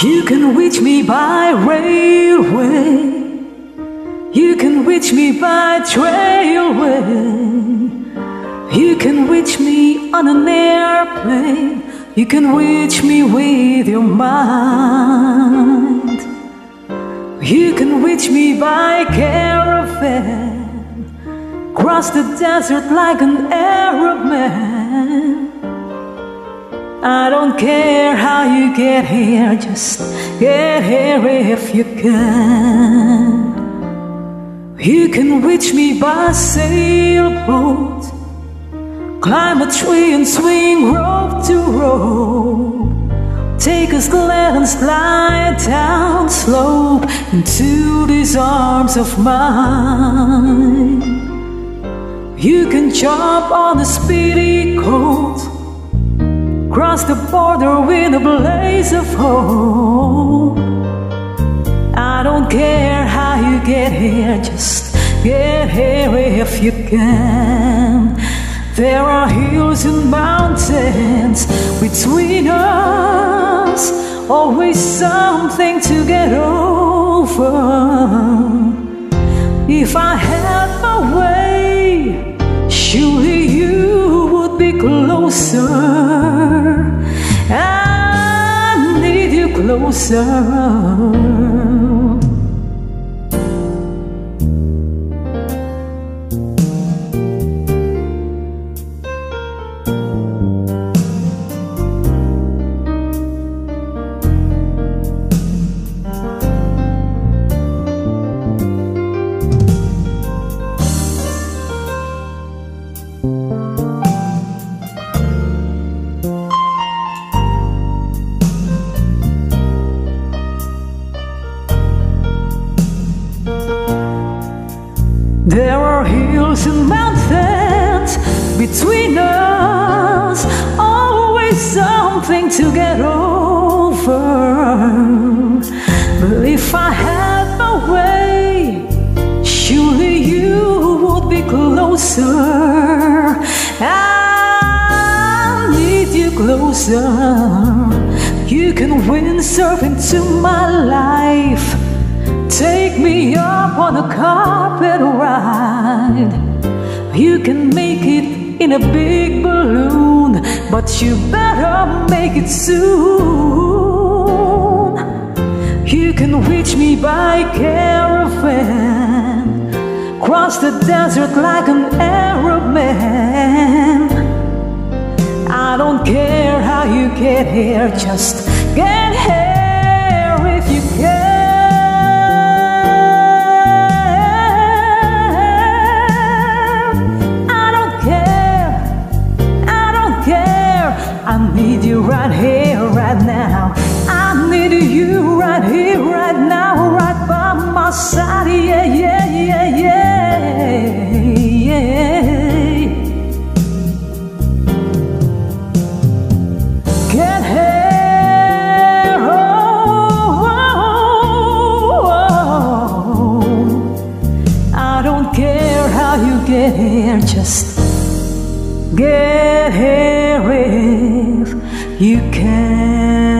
You can reach me by railway, you can reach me by trailway, you can reach me on an airplane, you can reach me with your mind. You can reach me by caravan, cross the desert like an Arab man. I don't care how you get here, just get here if you can. You can reach me by sailboat, climb a tree and swing rope to rope, take a sled and slide down slope into these arms of mine. You can jump on a speedy coat, cross the border with a blaze of hope. I don't care how you get here, just get here if you can. There are hills and mountains between us, always something to get over. If I had my way, surely you would be closer. I need you closer. There are hills and mountains between us, always something to get over. But if I had my way, surely you would be closer. I need you closer. You can windsurf into my life, take me up on a carpet ride. You can make it in a big balloon, but you better make it soon. You can reach me by caravan, cross the desert like an Arab man. I don't care how you get here, just get here if you can. I need you right here, right now. I need you right here, right now, right by my side. Yeah, yeah, yeah, yeah, yeah. Get here, oh, oh, oh. I don't care how you get here, just get here if you can.